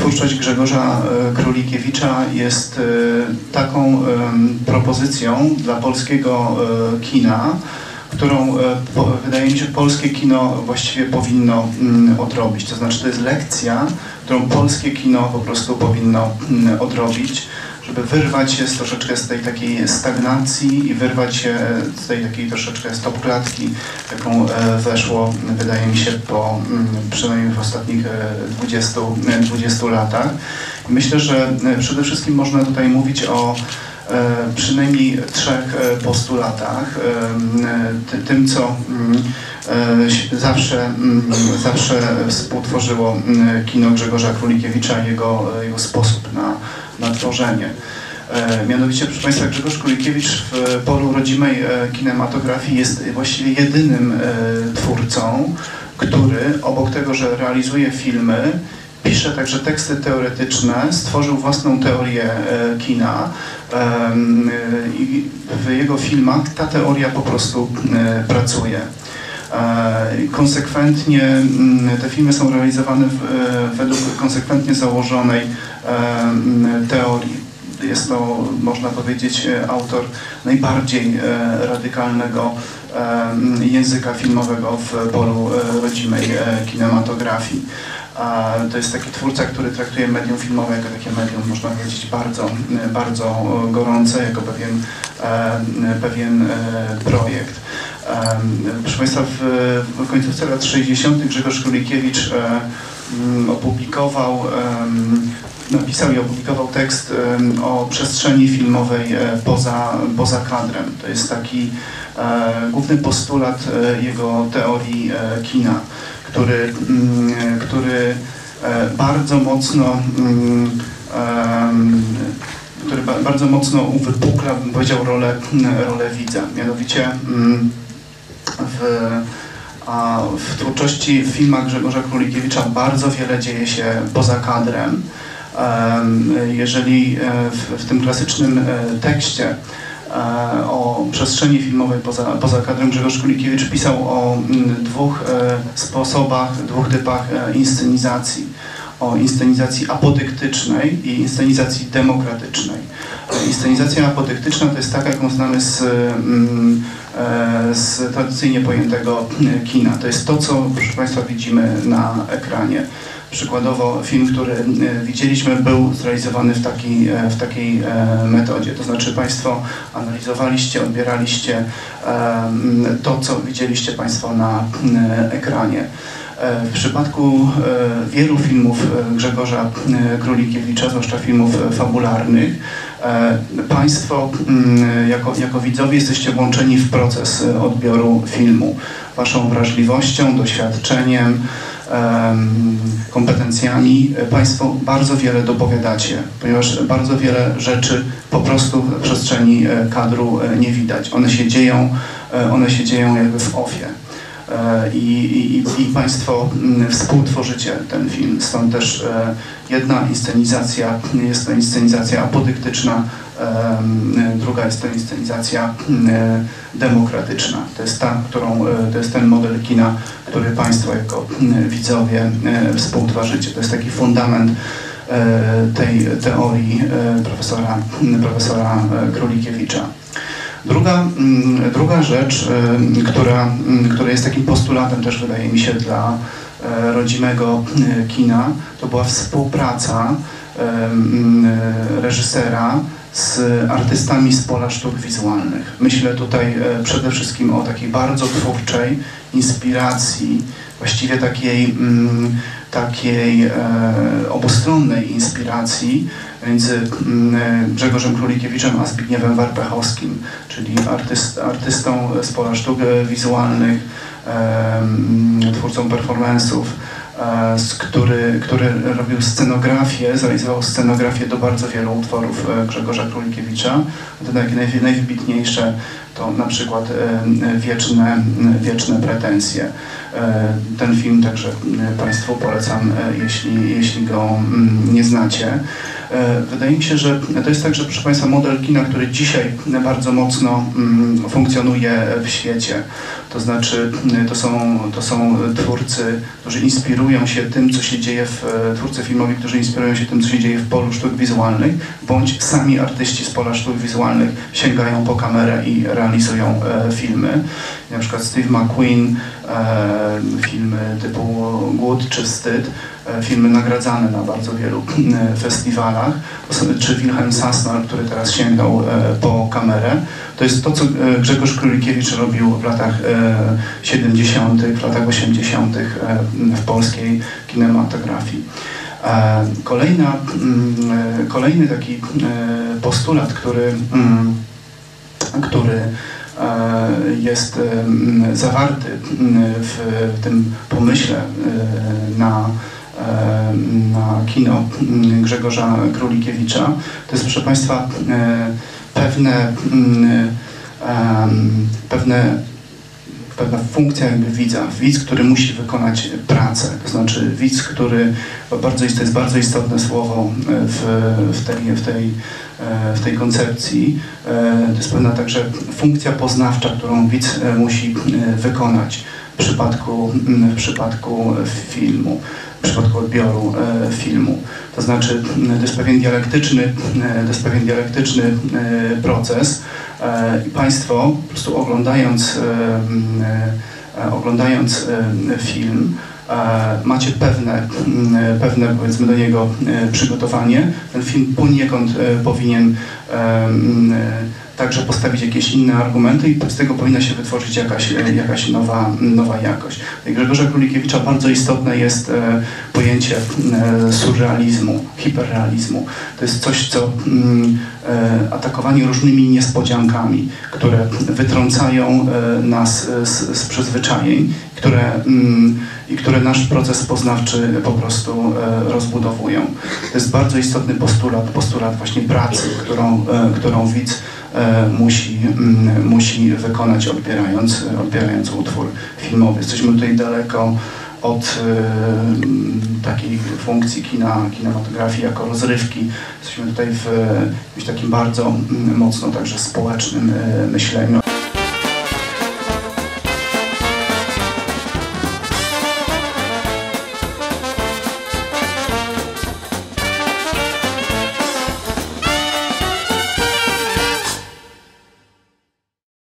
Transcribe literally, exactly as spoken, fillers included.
twórczość Grzegorza Królikiewicza jest taką propozycją dla polskiego kina, którą wydaje mi się polskie kino właściwie powinno odrobić. To znaczy to jest lekcja, którą polskie kino po prostu powinno odrobić, żeby wyrwać się z troszeczkę z tej takiej stagnacji i wyrwać się z tej takiej troszeczkę stopklatki, jaką weszło, wydaje mi się, po przynajmniej w ostatnich dwudziestu latach. I myślę, że przede wszystkim można tutaj mówić o przynajmniej trzech postulatach, tym, co zawsze, zawsze współtworzyło kino Grzegorza Królikiewicza, jego, jego sposób na, na tworzenie. Mianowicie, proszę Państwa, Grzegorz Królikiewicz w polu rodzimej kinematografii jest właściwie jedynym twórcą, który obok tego, że realizuje filmy, pisze także teksty teoretyczne, stworzył własną teorię kina i w jego filmach ta teoria po prostu pracuje. Konsekwentnie te filmy są realizowane według konsekwentnie założonej teorii. Jest to, można powiedzieć, autor najbardziej radykalnego języka filmowego w polu rodzimej kinematografii. To jest taki twórca, który traktuje medium filmowe jako takie medium, można powiedzieć, bardzo, bardzo gorące, jako pewien, pewien projekt. Proszę Państwa, w, w końcówce lat sześćdziesiątych Grzegorz Królikiewicz opublikował, napisał i opublikował tekst o przestrzeni filmowej poza, poza kadrem. To jest taki główny postulat jego teorii kina, który, który bardzo mocno który bardzo mocno uwypukla, bym powiedział, rolę, rolę widza. Mianowicie w, a w twórczości, w filmach Grzegorza Królikiewicza bardzo wiele dzieje się poza kadrem. Jeżeli w, w tym klasycznym tekście o przestrzeni filmowej poza, poza kadrem Grzegorz Królikiewicz pisał o dwóch sposobach, dwóch typach inscenizacji. O inscenizacji apodyktycznej i inscenizacji demokratycznej. Inscenizacja apodyktyczna to jest taka, jaką znamy z, z tradycyjnie pojętego kina. To jest to, co, proszę Państwa, widzimy na ekranie. Przykładowo film, który widzieliśmy, był zrealizowany w takiej, w takiej metodzie. To znaczy Państwo analizowaliście, odbieraliście to, co widzieliście Państwo na ekranie. W przypadku wielu filmów Grzegorza Królikiewicza, zwłaszcza filmów fabularnych, Państwo jako, jako widzowie jesteście włączeni w proces odbioru filmu. Waszą wrażliwością, doświadczeniem, kompetencjami Państwo bardzo wiele dopowiadacie, ponieważ bardzo wiele rzeczy po prostu w przestrzeni kadru nie widać. One się dzieją, one się dzieją jakby w ofie. I, i, i Państwo współtworzycie ten film. Stąd też jedna inscenizacja jest to inscenizacja apodyktyczna, druga jest to inscenizacja demokratyczna. To jest ta, którą, to jest ten model kina, który Państwo jako widzowie współtworzycie. To jest taki fundament tej teorii profesora, profesora Królikiewicza. Druga, druga rzecz, która, która jest takim postulatem też, wydaje mi się, dla rodzimego kina, to była współpraca reżysera z artystami z pola sztuk wizualnych. Myślę tutaj przede wszystkim o takiej bardzo twórczej inspiracji, właściwie takiej, takiej obustronnej inspiracji między Grzegorzem Królikiewiczem a Zbigniewem Warpechowskim, czyli artyst, artystą z pola sztuk wizualnych, twórcą performance'ów, który, który robił scenografię, zrealizował scenografię do bardzo wielu utworów Grzegorza Królikiewicza. Te naj, najwybitniejsze to na przykład Wieczne, Wieczne pretensje. Ten film także Państwu polecam, jeśli, jeśli go nie znacie. Wydaje mi się, że to jest także, proszę Państwa, model kina, który dzisiaj bardzo mocno funkcjonuje w świecie. To znaczy, to są, to są twórcy, którzy inspirują się tym, co się dzieje w, twórcy filmowi, którzy inspirują się tym, co się dzieje w polu sztuk wizualnych, bądź sami artyści z pola sztuk wizualnych sięgają po kamerę i realizują e, filmy. Na przykład Steve McQueen, e, filmy typu Głód czy Wstyd, e, filmy nagradzane na bardzo wielu e, festiwalach, czy Wilhelm Sassner, który teraz sięgnął e, po kamerę. To jest to, co Grzegorz Królikiewicz robił w latach siedemdziesiątych, w latach osiemdziesiątych w polskiej kinematografii. Kolejna, kolejny taki postulat, który, który jest zawarty w tym pomyśle na, na kino Grzegorza Królikiewicza, to jest, proszę Państwa, pewne, pewne pewna funkcja jakby widza, widz, który musi wykonać pracę, to znaczy widz, który, bardzo, to jest bardzo istotne słowo w, w, tej, w, tej, w tej koncepcji, to jest pewna także funkcja poznawcza, którą widz musi wykonać w przypadku, w przypadku filmu, w przypadku odbioru filmu. To znaczy, to jest pewien dialektyczny, to jest pewien dialektyczny proces i Państwo po prostu oglądając, oglądając film macie pewne, pewne powiedzmy do niego przygotowanie. Ten film poniekąd powinien także postawić jakieś inne argumenty i z tego powinna się wytworzyć jakaś, jakaś nowa, nowa jakość. Dla Grzegorza Królikiewicza bardzo istotne jest e, pojęcie e, surrealizmu, hiperrealizmu. To jest coś, co mm, e, atakowanie różnymi niespodziankami, które wytrącają e, nas z, z przyzwyczajeń, które, mm, i które nasz proces poznawczy po prostu e, rozbudowują. To jest bardzo istotny postulat, postulat właśnie pracy, którą, e, którą widz E, musi, m, musi wykonać, odbierając, odbierając utwór filmowy. Jesteśmy tutaj daleko od e, takiej funkcji kina, kinematografii jako rozrywki. Jesteśmy tutaj w jakimś takim bardzo m, mocno także społecznym e, myśleniu.